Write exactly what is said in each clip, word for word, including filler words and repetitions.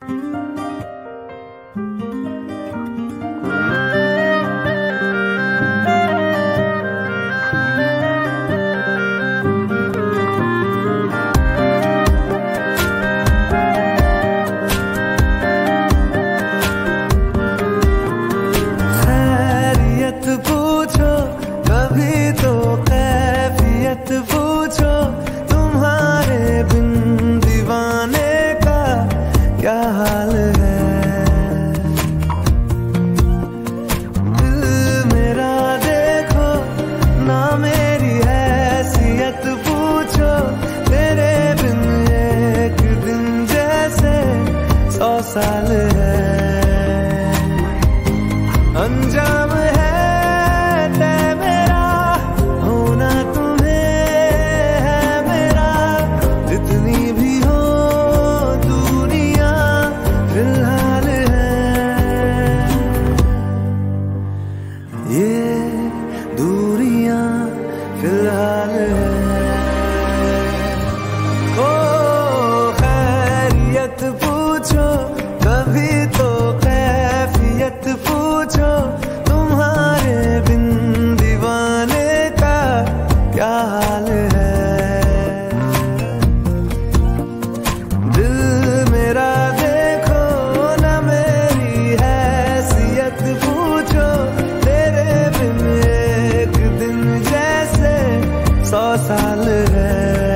साल है अंजाम है तय मेरा होना तुम्हें है मेरा जितनी भी हो दूरियां फिलहाल है ये दूरियां फिलहाल है। ओ खैरियत पूछो कभी तो कैफियत पूछो तुम्हारे बिन दीवाने का क्या हाल है। दिल मेरा देखो ना मेरी हैसियत पूछो तेरे बिन एक दिन जैसे सौ साल है।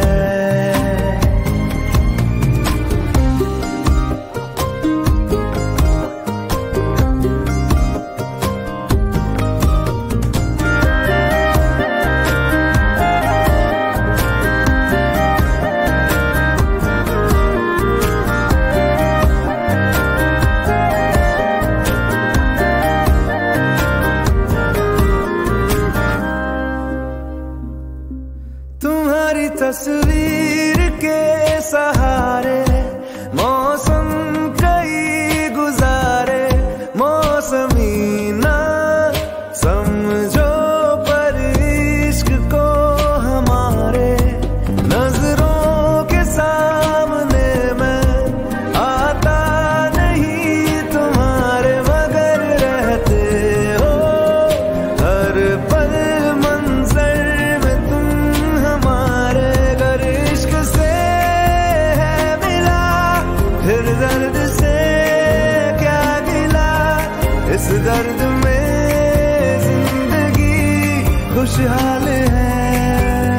तुम्हारी तस्वीर के सहारे मौसम कई गुजारे मौसमी ना समझो पर इश्क को हमारे नजरों के सामने मैं आता नहीं तुम्हारे मगर रहते हो हर पल मंजर में तुम हमारे घर इश्क से है मिला फिर दर्द से क्या गिला इस दर्द में जिंदगी खुशहाल है।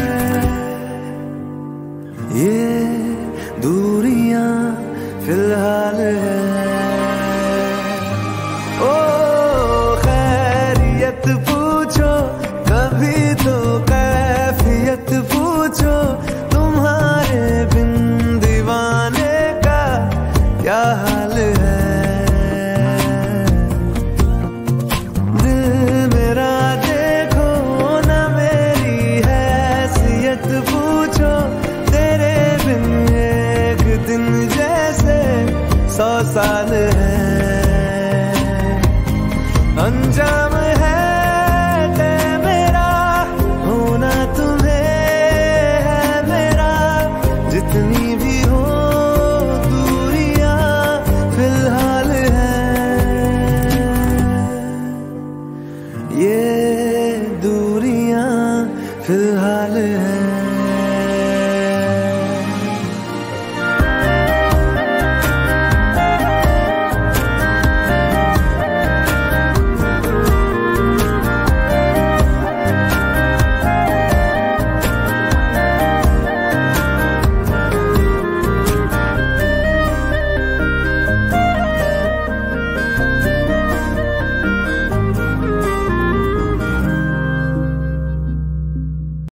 ये दूरियां फिलहाल है। ओ खैरियत पूछो कभी तो कैफियत पूछो तुम्हारे बिन दीवाने का क्या हाल है। दिल मेरा देखो ना मेरी हैसियत पूछो तेरे बिन एक दिन जैसे सौ साल है।